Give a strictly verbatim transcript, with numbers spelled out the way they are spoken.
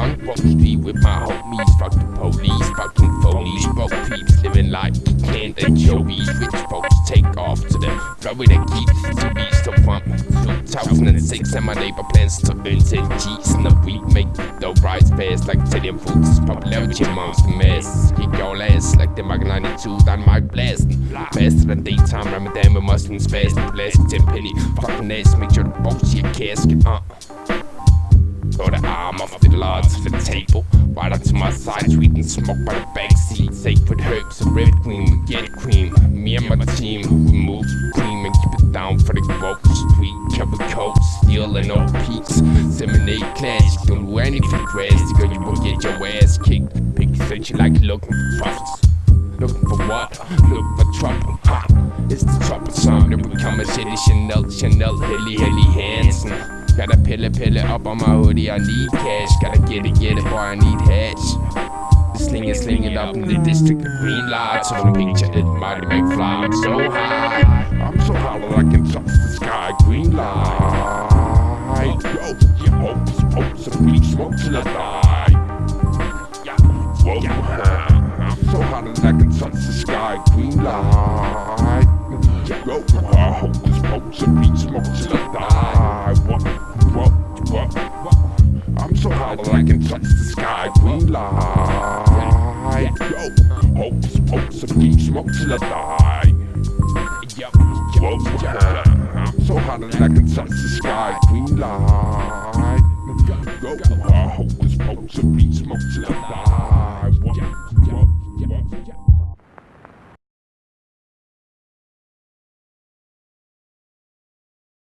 on roast beef with my homies. Fuck the police, fucking phonies. Broke peeps living like can't anchovies. Rich folks take off to the Florida keeps to be so from two thousand six, and my neighbor plans to earn ten G's in a week. Make the rise fast like Italian foods. Popularity amongst the mass. Kick your ass like the Mark ninety-two Dynamite blast. Faster than daytime Ramadan with Muslims fast. Blast ten penny fucking ass. Make sure the bullshit casket. Uh. Throw the arm off the lard to the table. Right up to my side, sweet and smoke by the backseat. Safe with herbs and red cream, we get cream. Me and my team, we move cream and keep it down for the growth. Sweet cover coat, steel and old peaks. Seminate class, you don't do anything crazy, girl, you will get your ass kicked. Piggy said you like looking for profits. Looking for what? Looking for trouble. Ha! It's the troublesome to become a shitty Chanel, Chanel, Hilly, Hilly Hansen. Gotta pill it, pill it up on my hoodie, I need cash. Gotta get it, get it, boy, I need hash. Sling it, sling it up in the district of green lights. On the picture, it might make fly. I'm so high, I'm so high that I can touch the sky. Green light. Yo, you hope, hope, some weed smoke till I die. Whoa, I'm so high that I can touch the sky. Green light. Yo, I hope this smoke, some weed smoke till I die. Whoa. I'm so high that I can touch the sky. Green light. Yo, hopes, hopes, and keep smoke till I die. Whoa, I'm so high that I can touch the sky. Green light.